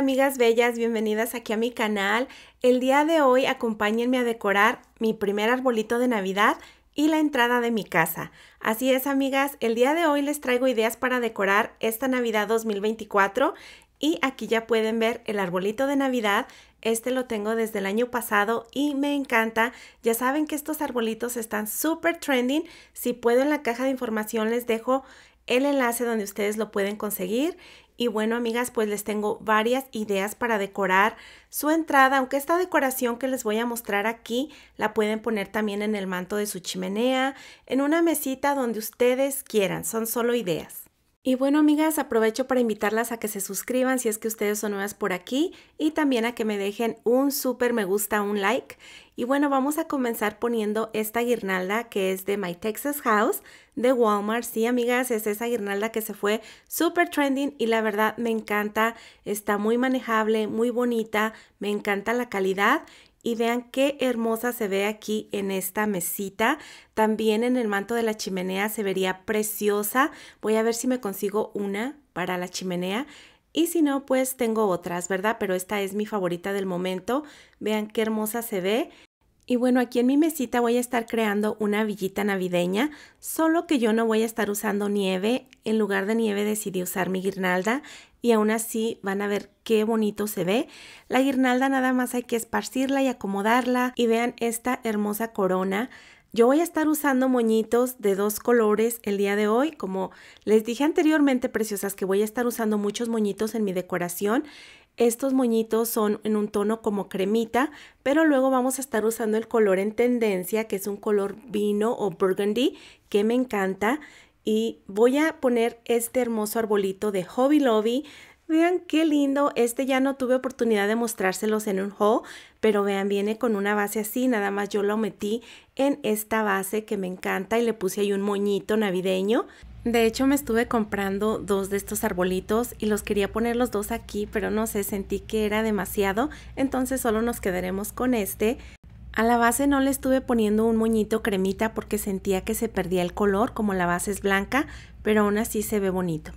amigas bellas, bienvenidas aquí a mi canal. El día de hoy acompáñenme a decorar mi primer arbolito de Navidad y la entrada de mi casa. Así es, amigas, el día de hoy les traigo ideas para decorar esta Navidad 2024 y aquí ya pueden ver el arbolito de Navidad. Este lo tengo desde el año pasado y me encanta. Ya saben que estos arbolitos están súper trending. Si puedo, en la caja de información les dejo el enlace donde ustedes lo pueden conseguir. Y bueno, amigas, pues les tengo varias ideas para decorar su entrada, aunque esta decoración que les voy a mostrar aquí la pueden poner también en el manto de su chimenea, en una mesita donde ustedes quieran, son solo ideas. Y bueno, amigas, aprovecho para invitarlas a que se suscriban si es que ustedes son nuevas por aquí y también a que me dejen un súper me gusta, un like. Y bueno, vamos a comenzar poniendo esta guirnalda que es de My Texas House de Walmart. Sí, amigas, es esa guirnalda que se fue súper trending y la verdad me encanta. Está muy manejable, muy bonita, me encanta la calidad. Y vean qué hermosa se ve aquí en esta mesita. También en el manto de la chimenea se vería preciosa. Voy a ver si me consigo una para la chimenea. Y si no, pues tengo otras, ¿verdad? Pero esta es mi favorita del momento. Vean qué hermosa se ve. Y bueno, aquí en mi mesita voy a estar creando una villita navideña, solo que yo no voy a estar usando nieve. En lugar de nieve decidí usar mi guirnalda y aún así van a ver qué bonito se ve. La guirnalda nada más hay que esparcirla y acomodarla y vean esta hermosa corona. Yo voy a estar usando moñitos de dos colores el día de hoy. Como les dije anteriormente, preciosas, que voy a estar usando muchos moñitos en mi decoración. Estos moñitos son en un tono como cremita, pero luego vamos a estar usando el color en tendencia, que es un color vino o burgundy, que me encanta. Y voy a poner este hermoso arbolito de Hobby Lobby. Vean qué lindo, este ya no tuve oportunidad de mostrárselos en un haul, pero vean, viene con una base así, nada más yo lo metí en esta base que me encanta y le puse ahí un moñito navideño. De hecho me estuve comprando dos de estos arbolitos y los quería poner los dos aquí, pero no sé, sentí que era demasiado, entonces solo nos quedaremos con este. A la base no le estuve poniendo un moñito cremita porque sentía que se perdía el color, como la base es blanca, pero aún así se ve bonito.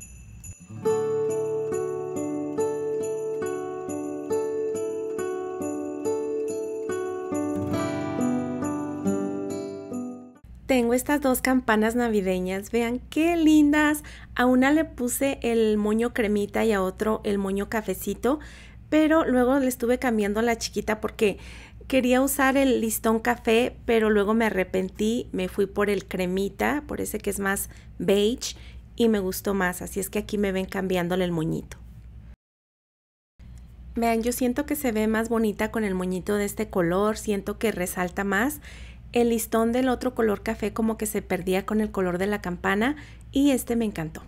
Tengo estas dos campanas navideñas, vean qué lindas. A una le puse el moño cremita y a otro el moño cafecito, pero luego le estuve cambiando la chiquita porque quería usar el listón café, pero luego me arrepentí, me fui por el cremita, por ese que es más beige y me gustó más, así es que aquí me ven cambiándole el moñito. Vean, yo siento que se ve más bonita con el moñito de este color, siento que resalta más. El listón del otro color café como que se perdía con el color de la campana y este me encantó.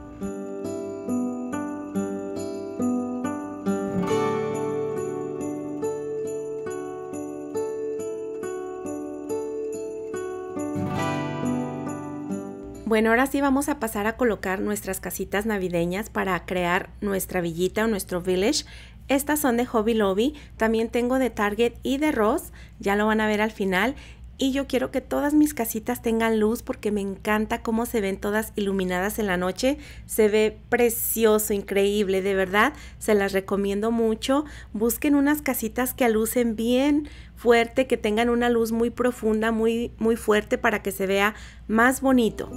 Bueno, ahora sí vamos a pasar a colocar nuestras casitas navideñas para crear nuestra villita o nuestro village. Estas son de Hobby Lobby, también tengo de Target y de Ross, ya lo van a ver al final. Y yo quiero que todas mis casitas tengan luz porque me encanta cómo se ven todas iluminadas en la noche. Se ve precioso, increíble, de verdad. Se las recomiendo mucho. Busquen unas casitas que alucen bien fuerte, que tengan una luz muy profunda, muy fuerte para que se vea más bonito.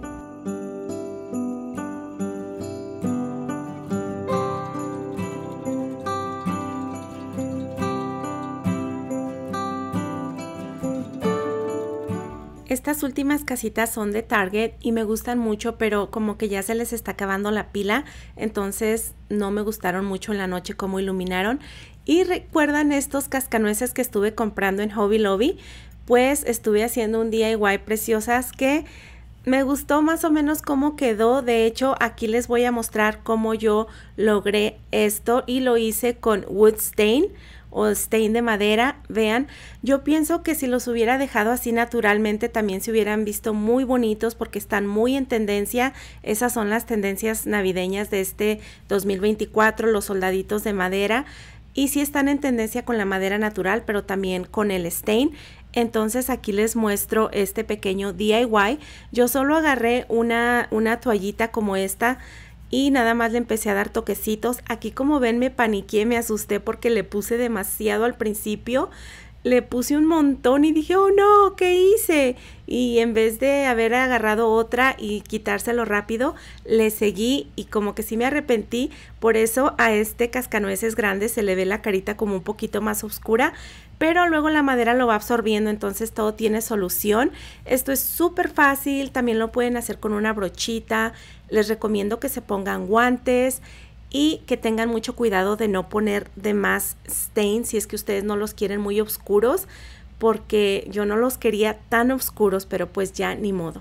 Estas últimas casitas son de Target y me gustan mucho, pero como que ya se les está acabando la pila, entonces no me gustaron mucho en la noche cómo iluminaron. Y recuerdan estos cascanueces que estuve comprando en Hobby Lobby, pues estuve haciendo un DIY, preciosas, que me gustó más o menos cómo quedó. De hecho, aquí les voy a mostrar cómo yo logré esto y lo hice con wood stain o stain de madera. Vean, yo pienso que si los hubiera dejado así naturalmente también se hubieran visto muy bonitos porque están muy en tendencia. Esas son las tendencias navideñas de este 2024, los soldaditos de madera. Y sí están en tendencia con la madera natural, pero también con el stain. Entonces aquí les muestro este pequeño DIY. Yo solo agarré una toallita como esta y nada más le empecé a dar toquecitos. Aquí como ven me paniqué, me asusté porque le puse demasiado al principio. Le puse un montón y dije, oh no, ¿qué hice? Y en vez de haber agarrado otra y quitárselo rápido, le seguí y como que sí me arrepentí. Por eso a este cascanueces grande se le ve la carita como un poquito más oscura, pero luego la madera lo va absorbiendo, entonces todo tiene solución. Esto es súper fácil, también lo pueden hacer con una brochita. Les recomiendo que se pongan guantes y que tengan mucho cuidado de no poner de más stain si es que ustedes no los quieren muy oscuros, porque yo no los quería tan oscuros, pero pues ya ni modo.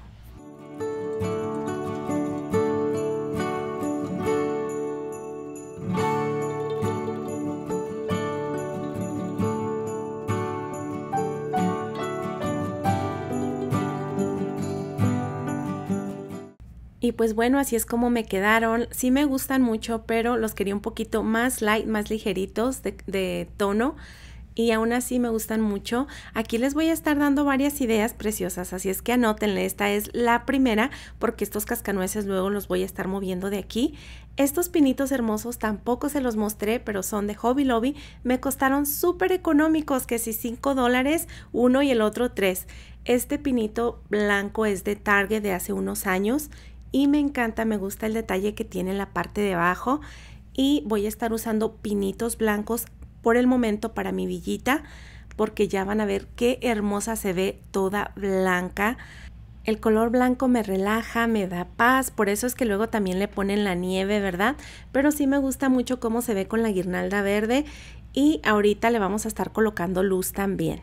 Y pues bueno, así es como me quedaron. Sí me gustan mucho, pero los quería un poquito más light, más ligeritos de tono. Y aún así me gustan mucho. Aquí les voy a estar dando varias ideas preciosas, así es que anótenle. Esta es la primera porque estos cascanueces luego los voy a estar moviendo de aquí. Estos pinitos hermosos tampoco se los mostré, pero son de Hobby Lobby. Me costaron súper económicos, que si $5 uno y el otro 3. Este pinito blanco es de Target de hace unos años. Y me encanta, me gusta el detalle que tiene en la parte de abajo. Y voy a estar usando pinitos blancos por el momento para mi villita, porque ya van a ver qué hermosa se ve toda blanca. El color blanco me relaja, me da paz, por eso es que luego también le ponen la nieve, ¿verdad? Pero sí me gusta mucho cómo se ve con la guirnalda verde y ahorita le vamos a estar colocando luz también.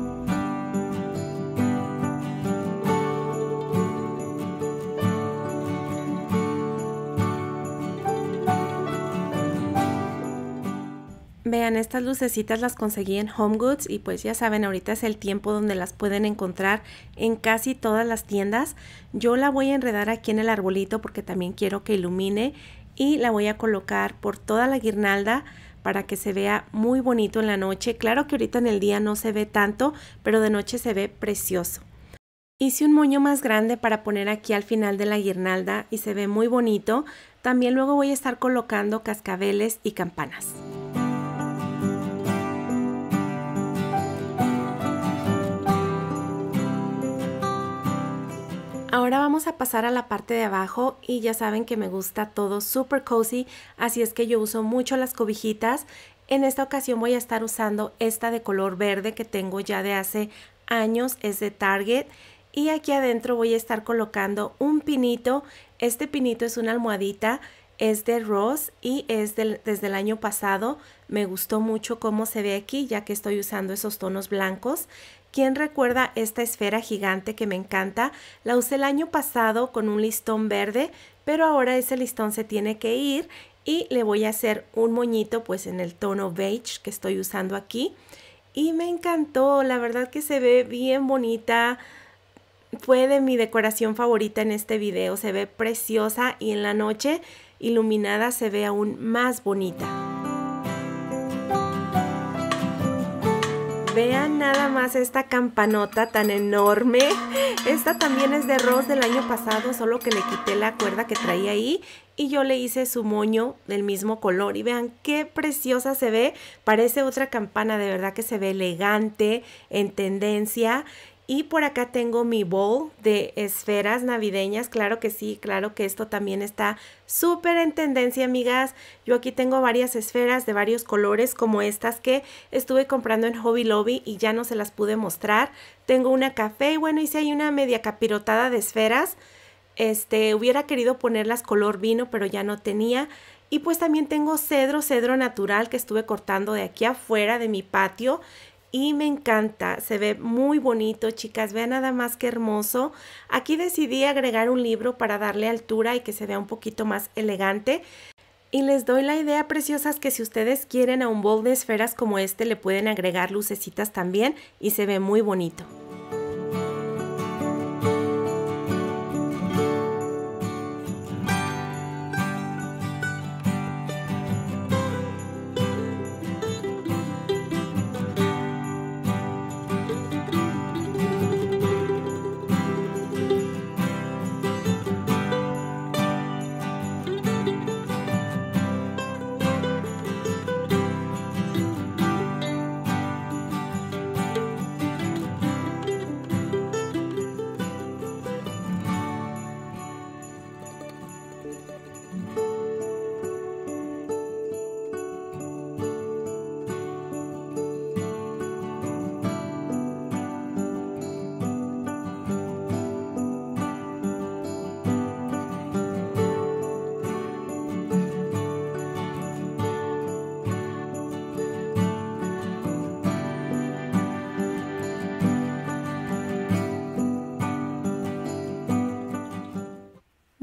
Vean, estas lucecitas las conseguí en Home Goods y pues ya saben, ahorita es el tiempo donde las pueden encontrar en casi todas las tiendas. Yo la voy a enredar aquí en el arbolito porque también quiero que ilumine y la voy a colocar por toda la guirnalda para que se vea muy bonito en la noche. Claro que ahorita en el día no se ve tanto, pero de noche se ve precioso. Hice un moño más grande para poner aquí al final de la guirnalda y se ve muy bonito. También luego voy a estar colocando cascabeles y campanas. Ahora vamos a pasar a la parte de abajo y ya saben que me gusta todo super cozy, así es que yo uso mucho las cobijitas. En esta ocasión voy a estar usando esta de color verde que tengo ya de hace años, es de Target. Y aquí adentro voy a estar colocando un pinito. Este pinito es una almohadita, es de Ross y es desde el año pasado. Me gustó mucho cómo se ve aquí ya que estoy usando esos tonos blancos. ¿Quién recuerda esta esfera gigante que me encanta? La usé el año pasado con un listón verde, pero ahora ese listón se tiene que ir y le voy a hacer un moñito pues en el tono beige que estoy usando aquí. Y me encantó, la verdad que se ve bien bonita. Fue de mi decoración favorita en este video, se ve preciosa y en la noche iluminada se ve aún más bonita. Vean nada más esta campanota tan enorme. Esta también es de Ross del año pasado, solo que le quité la cuerda que traía ahí y yo le hice su moño del mismo color. Y vean qué preciosa se ve. Parece otra campana, de verdad que se ve elegante, en tendencia. Y por acá tengo mi bowl de esferas navideñas. Claro que sí, claro que esto también está súper en tendencia, amigas. Yo aquí tengo varias esferas de varios colores como estas que estuve comprando en Hobby Lobby y ya no se las pude mostrar. Tengo una café y bueno, hice ahí una media capirotada de esferas. Hubiera querido ponerlas color vino, pero ya no tenía. Y pues también tengo cedro natural que estuve cortando de aquí afuera de mi patio. Y me encanta, se ve muy bonito, chicas, vean nada más que hermoso. Aquí decidí agregar un libro para darle altura y que se vea un poquito más elegante. Y les doy la idea, preciosas, que si ustedes quieren a un bowl de esferas como este, le pueden agregar lucecitas también y se ve muy bonito.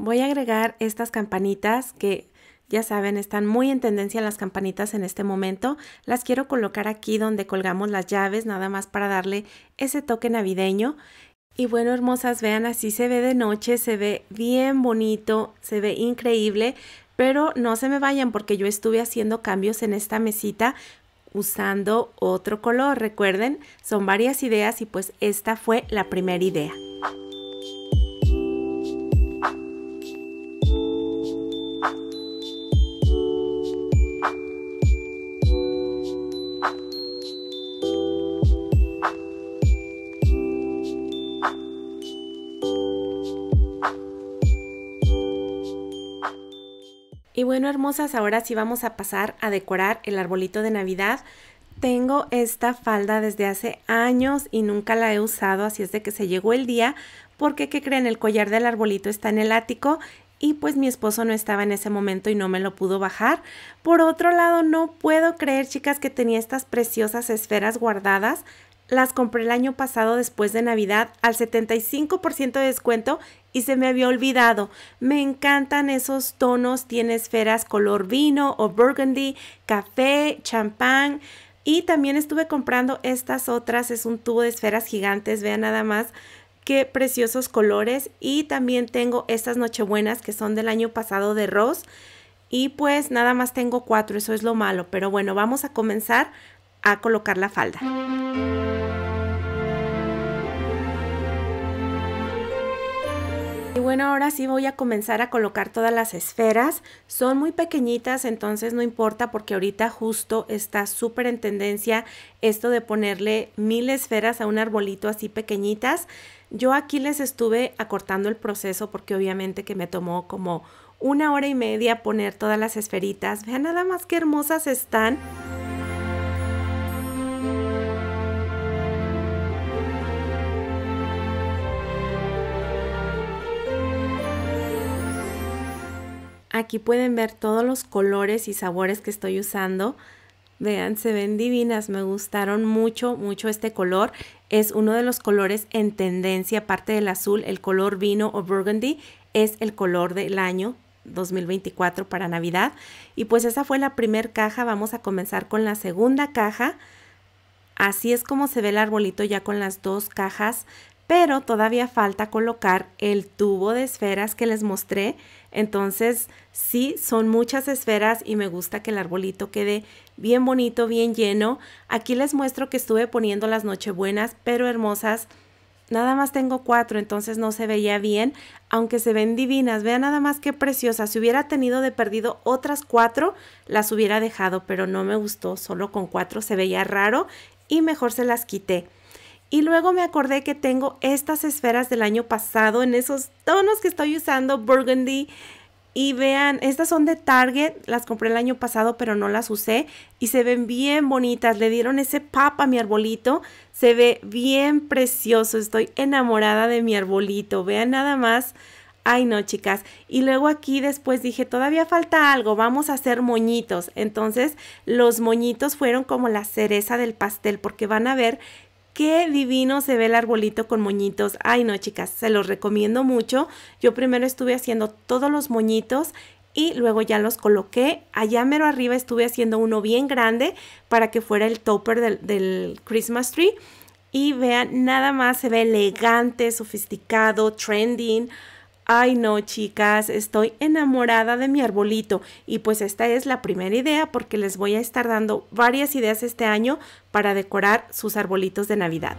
Voy a agregar estas campanitas que ya saben, están muy en tendencia las campanitas en este momento. Las quiero colocar aquí donde colgamos las llaves, nada más para darle ese toque navideño. Y bueno, hermosas, vean, así se ve de noche, se ve bien bonito, se ve increíble. Pero no se me vayan porque yo estuve haciendo cambios en esta mesita usando otro color. Recuerden, son varias ideas y pues esta fue la primera idea. Y bueno, hermosas, ahora sí vamos a pasar a decorar el arbolito de Navidad. Tengo esta falda desde hace años y nunca la he usado, así es de que se llegó el día porque, ¿qué creen? El collar del arbolito está en el ático y pues mi esposo no estaba en ese momento y no me lo pudo bajar. Por otro lado, no puedo creer, chicas, que tenía estas preciosas esferas guardadas. Las compré el año pasado después de Navidad al 75% de descuento y se me había olvidado. Me encantan esos tonos, tiene esferas color vino o burgundy, café, champán. Y también estuve comprando estas otras, es un tubo de esferas gigantes, vean nada más qué preciosos colores. Y también tengo estas nochebuenas que son del año pasado de Ross. Y pues nada más tengo 4, eso es lo malo. Pero bueno, vamos a comenzar a colocar la falda. Y bueno, ahora sí voy a comenzar a colocar todas las esferas. Son muy pequeñitas, entonces no importa porque ahorita justo está súper en tendencia esto de ponerle 1000 esferas a un arbolito así pequeñitas. Yo aquí les estuve acortando el proceso porque obviamente que me tomó como 1 hora y media poner todas las esferitas. Vean nada más qué hermosas están. Aquí pueden ver todos los colores y sabores que estoy usando. Vean, se ven divinas, me gustaron mucho, mucho este color. Es uno de los colores en tendencia, aparte del azul, el color vino o burgundy es el color del año 2024 para Navidad. Y pues esa fue la primera caja, vamos a comenzar con la segunda caja. Así es como se ve el arbolito ya con las 2 cajas, pero todavía falta colocar el tubo de esferas que les mostré. Entonces sí, son muchas esferas y me gusta que el arbolito quede bien bonito, bien lleno. Aquí les muestro que estuve poniendo las nochebuenas, pero hermosas, nada más tengo 4, entonces no se veía bien, aunque se ven divinas. Vean nada más qué preciosas. Si hubiera tenido de perdido otras 4, las hubiera dejado, pero no me gustó. Solo con 4 se veía raro y mejor se las quité. Y luego me acordé que tengo estas esferas del año pasado en esos tonos que estoy usando, burgundy. Y vean, estas son de Target, las compré el año pasado pero no las usé y se ven bien bonitas. Le dieron ese pop a mi arbolito, se ve bien precioso. Estoy enamorada de mi arbolito, vean nada más. Ay no, chicas. Y luego aquí después dije, todavía falta algo, vamos a hacer moñitos. Entonces los moñitos fueron como la cereza del pastel porque van a ver qué divino se ve el arbolito con moñitos. Ay no, chicas, se los recomiendo mucho. Yo primero estuve haciendo todos los moñitos y luego ya los coloqué. Allá mero arriba estuve haciendo uno bien grande para que fuera el topper del Christmas tree. Y vean, nada más se ve elegante, sofisticado, trending. Ay no, chicas, estoy enamorada de mi arbolito y pues esta es la primera idea porque les voy a estar dando varias ideas este año para decorar sus arbolitos de Navidad.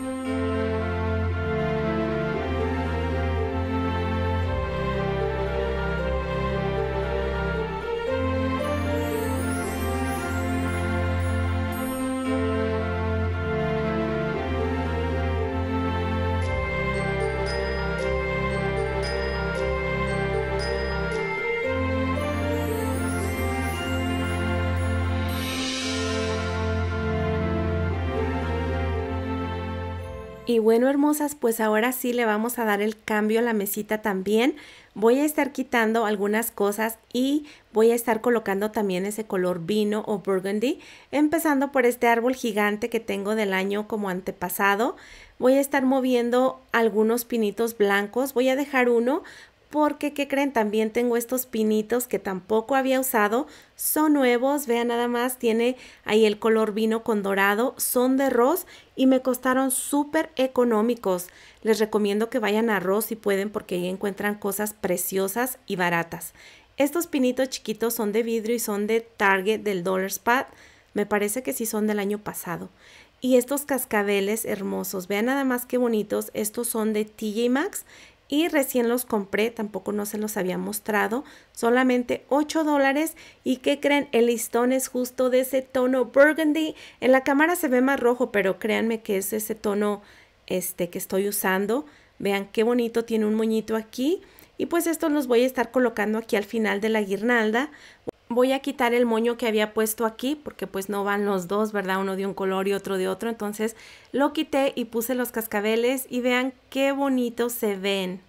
Y bueno, hermosas, pues ahora sí le vamos a dar el cambio a la mesita también. Voy a estar quitando algunas cosas y voy a estar colocando también ese color vino o burgundy. Empezando por este árbol gigante que tengo del año como antepasado. Voy a estar moviendo algunos pinitos blancos. Voy a dejar uno porque, ¿qué creen? También tengo estos pinitos que tampoco había usado, son nuevos, vean nada más, tiene ahí el color vino con dorado, son de Ross y me costaron súper económicos. Les recomiendo que vayan a Ross si pueden porque ahí encuentran cosas preciosas y baratas. Estos pinitos chiquitos son de vidrio y son de Target del Dollar Spot, me parece que sí son del año pasado. Y estos cascabeles hermosos, vean nada más qué bonitos, estos son de TJ Maxx. Y recién los compré, tampoco no se los había mostrado, solamente $8. ¿Y qué creen? El listón es justo de ese tono burgundy. En la cámara se ve más rojo, pero créanme que es ese tono que estoy usando. Vean qué bonito, tiene un moñito aquí. Y pues estos los voy a estar colocando aquí al final de la guirnalda. Voy a quitar el moño que había puesto aquí porque pues no van los dos, ¿verdad? Uno de un color y otro de otro. Entonces lo quité y puse los cascabeles y vean qué bonitos se ven.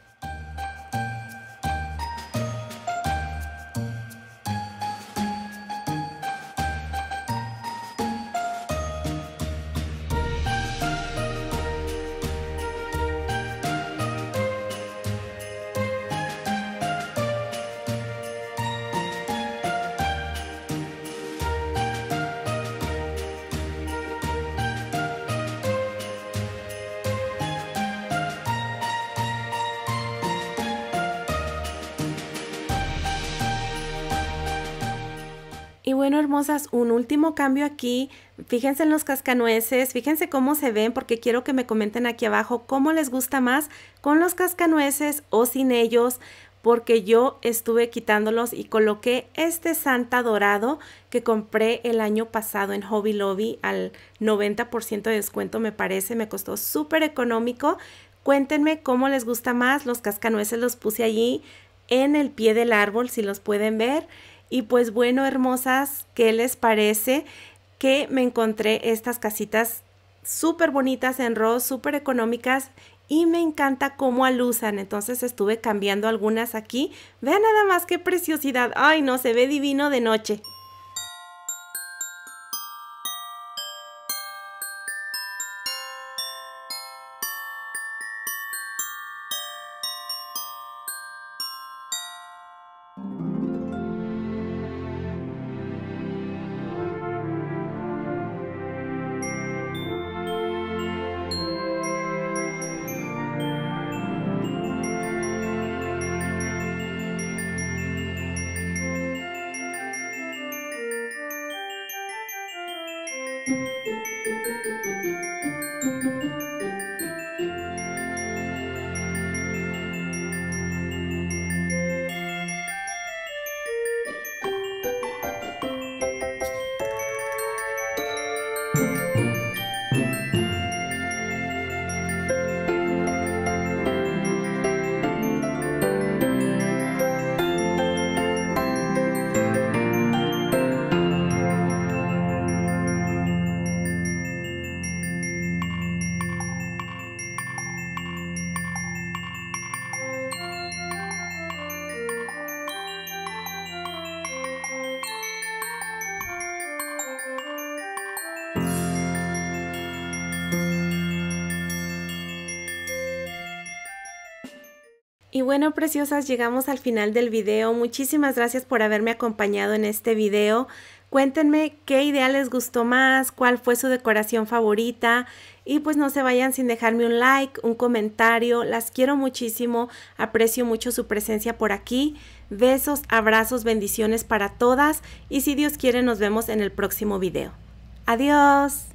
Y bueno, hermosas, un último cambio aquí. Fíjense en los cascanueces, fíjense cómo se ven porque quiero que me comenten aquí abajo cómo les gusta más con los cascanueces o sin ellos, porque yo estuve quitándolos y coloqué este Santa dorado que compré el año pasado en Hobby Lobby al 90% de descuento me parece, me costó súper económico. Cuéntenme cómo les gusta más, los cascanueces los puse allí en el pie del árbol si los pueden ver. Y pues bueno, hermosas, ¿qué les parece? Que me encontré estas casitas súper bonitas en Ross, súper económicas y me encanta cómo alusan. Entonces estuve cambiando algunas aquí. Vean nada más qué preciosidad. ¡Ay, no! Se ve divino de noche. Y bueno, preciosas, llegamos al final del video. Muchísimas gracias por haberme acompañado en este video. Cuéntenme qué idea les gustó más, cuál fue su decoración favorita. Y pues no se vayan sin dejarme un like, un comentario. Las quiero muchísimo, aprecio mucho su presencia por aquí. Besos, abrazos, bendiciones para todas. Y si Dios quiere, nos vemos en el próximo video. Adiós.